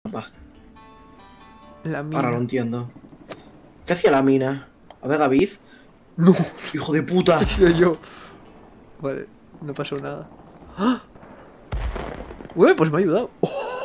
Va, La mina. ahora lo entiendo. ¿Qué hacía la mina? A ver, David. No, ¡Hijo de puta! he sido yo. Vale, no pasó nada. ¡Ah! Ué, pues me ha ayudado.